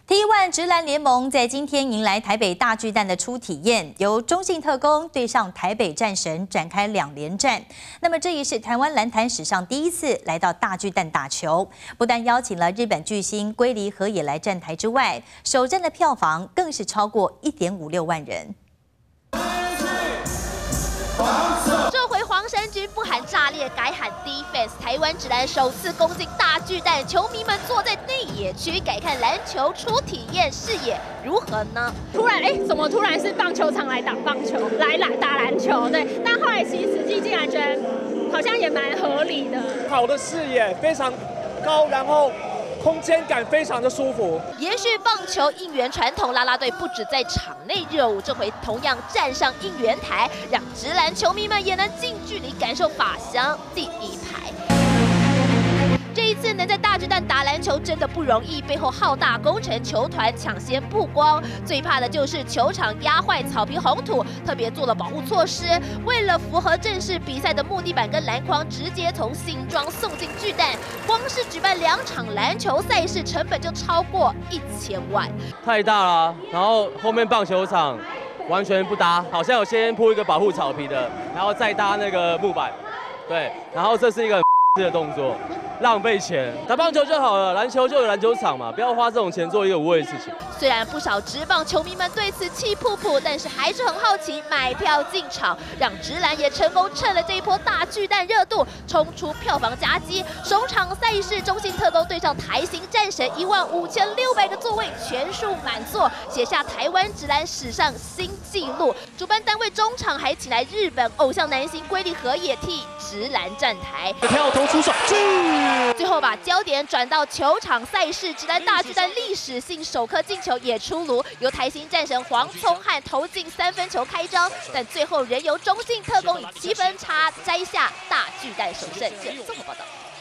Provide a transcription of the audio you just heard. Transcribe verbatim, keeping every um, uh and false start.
T 一 直篮联盟在今天迎来台北大巨蛋的初体验，由中信特攻对上台北战神展开两连战。那么这也是台湾篮坛史上第一次来到大巨蛋打球，不但邀请了日本巨星龟梨和也来站台之外，首战的票房更是超过 一点五六万人。 这回黄衫军不喊炸裂，改喊 defense。台湾直男首次攻进大巨蛋，球迷们坐在内野区，改看篮球初体验，视野如何呢？ 突然，哎，怎么突然是棒球场来打棒球，来来打篮球？对，但后来其实实际进来觉得好像也蛮合理的。 好的视野非常高，然后。 空间感非常的舒服。 延续棒球应援传统，啦啦队不止在场内热舞，这回同样站上应援台，让直篮球迷们也能近距离感受法香第一排。 这一次能在大巨蛋打篮球真的不容易，背后浩大工程，球团抢先曝光。最怕的就是球场压坏草皮红土，特别做了保护措施。为了符合正式比赛的木地板跟篮筐，直接从新庄送进巨蛋。光是举办两场篮球赛事，成本就超过一千万。 太大了，然后后面棒球场完全不搭，好像有先铺一个保护草皮的，然后再搭那个木板，对，然后这是一个很的动作。 浪费钱，打棒球就好了，篮球就有篮球场嘛，不要花这种钱做一个无谓的事情。 虽然不少职棒球迷们对此气噗噗，但是还是很好奇，买票进场，让直篮也成功趁了这一波大巨蛋热度，冲出票房佳绩。首场赛事，中信特攻对上台新战神，一万五千六百个座位全数满座，写下台湾直篮史上新纪录。主办单位中场还请来日本偶像男星龟梨和也替直篮站台， 跳投出手， 最后把焦点转到球场赛事，直篮大巨蛋历史性首颗进球也出炉，由台新战神黄聪汉投进三分球开张，但最后仍由中信特攻以七分差摘下大巨蛋首胜。综合报道。